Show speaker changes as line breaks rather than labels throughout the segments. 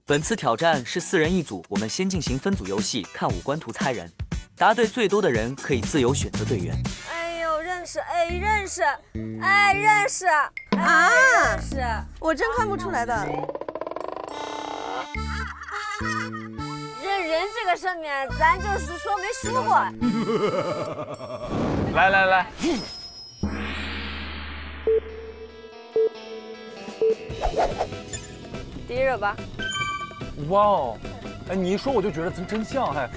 本次挑战是4人1组，我们先进行分组游戏，看五官图猜人。答对最多的人可以自由选择队员。
哎呦，认识，哎，认识，哎，认识，啊，认识，
我真看不出来的。
认人这个上面，咱就是说没输过。
来来来。
第一热吧。
哇哦，哎，你一说我就觉得真像，还。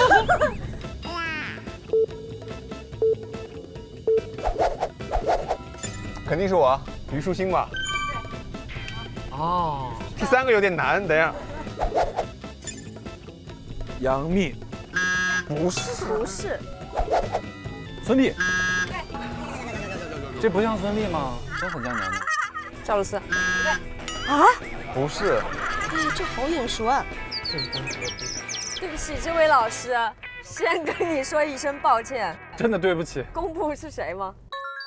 肯定是我，虞书欣吧。
哦。
第3个有点难，等一下。
杨幂。
不是。
不是。
孙俪。这不像孙俪吗？真很像娘娘。
赵露思。
啊？
不是。
哎，这好眼熟啊！
对不起，这位老师，先跟你说一声抱歉。
真的对不起。
公布是谁吗？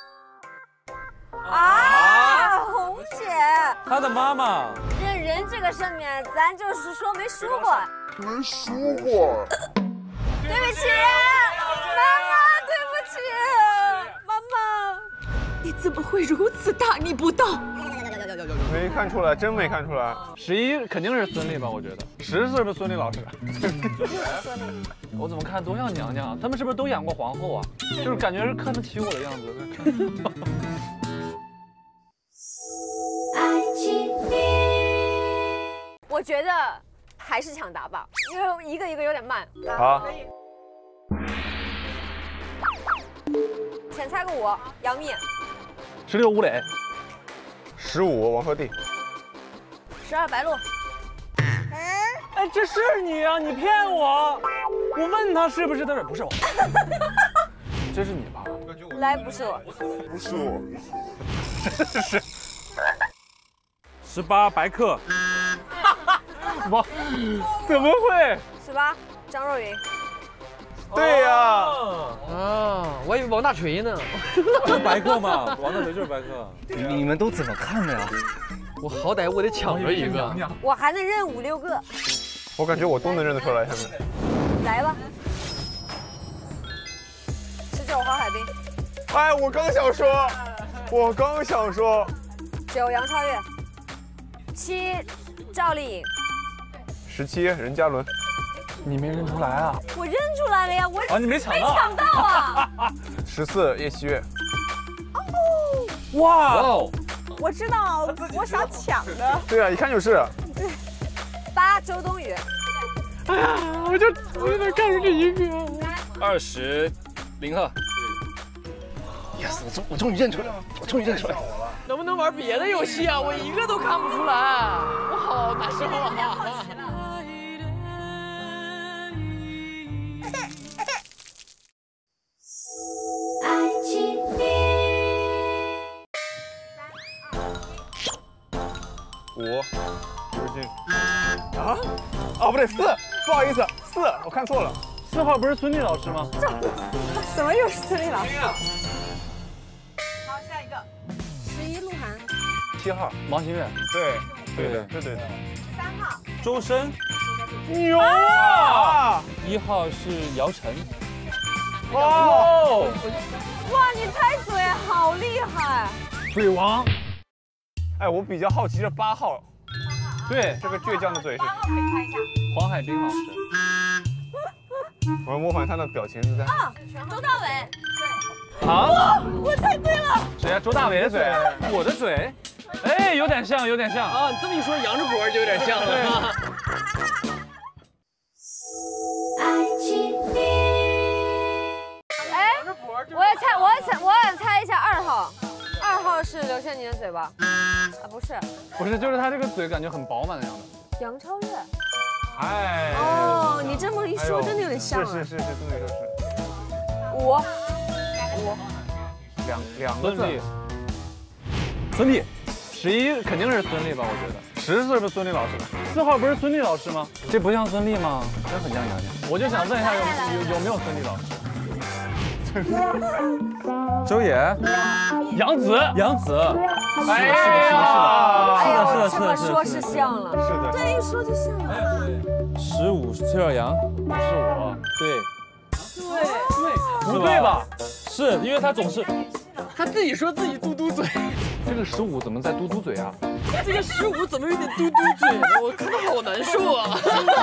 啊，红姐。
她的妈妈。
认人这个上面，咱就是说没输过。
没输过。
对不起，妈妈，对不起，妈妈。
你怎么会如此大逆不道？
没看出来，真没看出来。
11肯定是孙俪吧？我觉得10是不是孙俪老师？
孙俪，
我怎么看都像娘娘？他们是不是都演过皇后啊？就是感觉是看得起我的样子。
我觉得还是抢答吧，因为一个一个有点慢。
好。
先猜个5，杨幂。
16吴磊。
15王鹤棣。
12白鹿。
哎，这是你啊！你骗我！我问他是不是，他说不是我。这是你吧？
来，不是我。
不是我。
是。18白客。哇，怎么会
？18张若昀。
对呀。
啊，我以为王大锤呢。
就是白客嘛，王大锤就是白客。
你们都怎么看的呀？我好歹我得抢着一个。
我还能认5、6个。
我感觉我都能认得出来，他们。
来吧。19黄海冰。
哎，我刚想说，我刚想说。
9杨超越。7赵丽颖。
17任嘉伦。
你没认出来啊？
我认出来了呀，我
啊，你没抢到，
没抢到啊
！14叶希月。
哦，
哇哦！
我知道，我想抢的。
对啊，一看就是。
对。8周冬雨。
哎呀，我就能看出这一个。
20林赫。
Yes， 我终于认出来了，我终于认出来了。能不能玩别的游戏啊？我一个都看不出来，我好难受啊！
5，刘诗欣。啊？哦，不对，4，不好意思，4，我看错了。
4号不是孙俪老师吗？
怎么又是孙俪老师？
好，下一个。
11鹿晗。
7号
毛新月。
对的，对的。
3号
周深。
牛啊
！1号是姚晨。
哦！
哇，你猜嘴好厉害！
嘴王。
哎，我比较好奇这8号，
对，
这个倔强的嘴是。8
号可以猜一下。
黄海冰老师。
我要模仿他的表情是在。
啊，周大伟。
对。啊！
我猜对了。
谁呀？周大伟的嘴，我的嘴。哎，有点像，有点像
啊！你这么一说，杨志博就有点像了。
哎，我也猜一下2号。 2号是刘轩宁的嘴巴，啊不是，
不是，就是他这个嘴感觉很饱满的样子。
杨超越，
哎，
哦，你这么一说，真的有点像。
是，这么一说是。
5，
两个字。
孙俪，11肯定是孙俪吧？我觉得10是不是孙俪老师？4号不是孙俪老师吗？这不像孙俪吗？真很像娘娘。我就想问一下，有没有孙俪老师？ 周也，杨紫， 哎呀，
哎呦，
是
这么说是像了。
是的，
这一说就像了。
15是崔尔阳，
不是我，
对，
不对吧？
是因为他总是
他自己说自己嘟嘟嘴，
这个15怎么在嘟嘟嘴啊？
这个15怎么有点嘟嘟嘴？我看到好难受啊！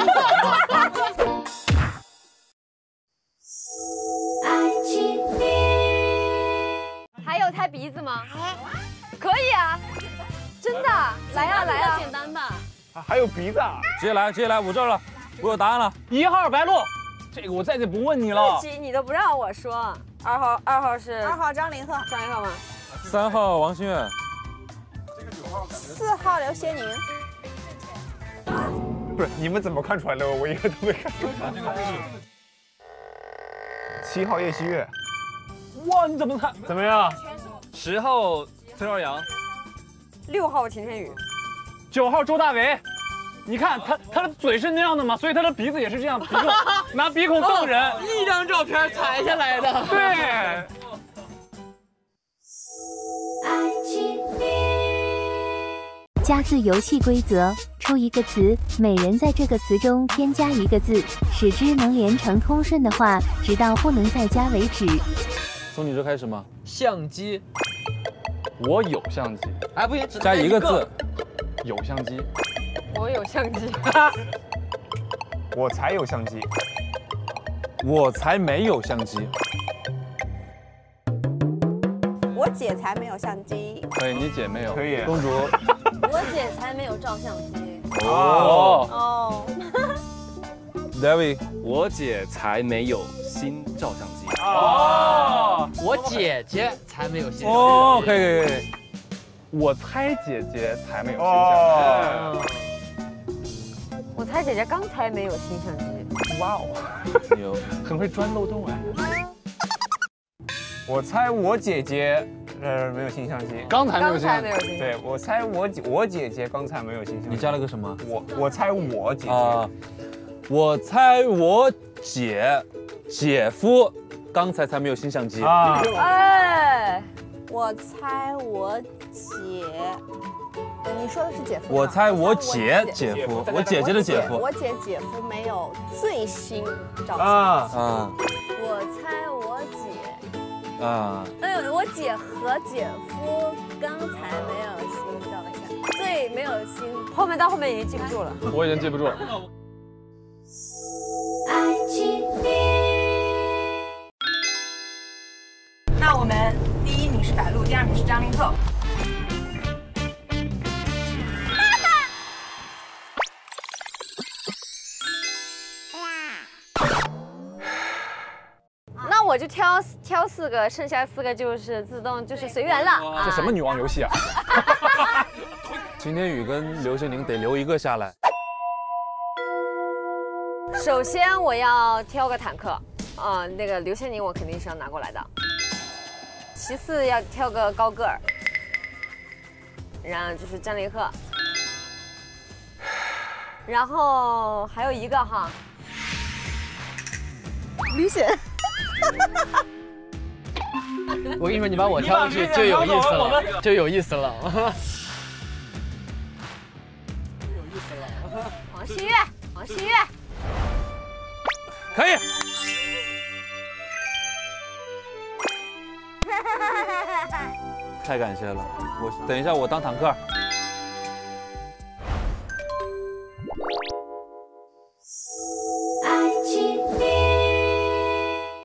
还有猜鼻子吗？可以啊，真的，来呀来呀，
简单吧？
还有鼻子啊！
直接来，我这儿了，我有答案了。
1号白鹿，这个我再就不问你了。
自己你都不让我说。2号是
2号张凌赫
张一浩吗？
3号王心远，
，4号刘些宁，
不是你们怎么看出来的？我一个都没看出来。7号叶曦月，
哇，你怎么猜？怎么样
10号崔耀阳，
6号秦天宇。
9号周大为，你看他的嘴是那样的嘛，所以他的鼻子也是这样，鼻孔拿鼻孔瞪人。
一张照片裁下来的。
对。
加字游戏规则：抽一个词，每人在这个词中添加一个字，使之能连成通顺的话，直到不能再加为止。
从你这开始吗？
相机，
我有相机，
哎不行，只能
加一个字。
有相机，
我有相机。
我才有相机，
我才没有相机。
我姐才没有相机。
可以，你姐没有，
可以。
公主，
我姐才没有照相机。
哦
哦。
David，
我姐才没有新照相机。
哦，
我姐姐才没有新相机。
哦，可以。
我猜姐姐才没有新相机。
我猜姐姐刚才没有新相机。
哇哦，
牛，
很会钻漏洞哎。
我猜我姐姐没有新相机，
刚才没有
刚
新相机。
才没有新相机。
对我猜我姐姐刚才没有新相机。
你加了个什么？
我猜我姐姐。
我猜我姐夫刚才没有新相机。
啊。
哎，
我猜我姐，你说的是姐夫。
我猜我姐夫，我姐姐的姐夫。
我姐姐夫没有最新照相。
啊。
我猜我姐。
啊。
我姐和姐夫刚才没有新照相，最没有新。
后面到后面已经记不住了。
我已经记不住了。
那我们第1名是白鹿，第2名是张凌赫。
那我就挑4个，剩下4个就是自动就是随缘了。
这什么女王游戏啊？
秦天宇跟刘些宁得留一个下来。
首先我要挑个坦克，那个刘些宁我肯定是要拿过来的。其次要挑个高个儿，然后就是张凌赫，然后还有一个哈，
李显。
我跟你说，你把我挑过去就有意思了，就有意思了。
王心月，王心月。
可以。太感谢了，等一下我当坦克。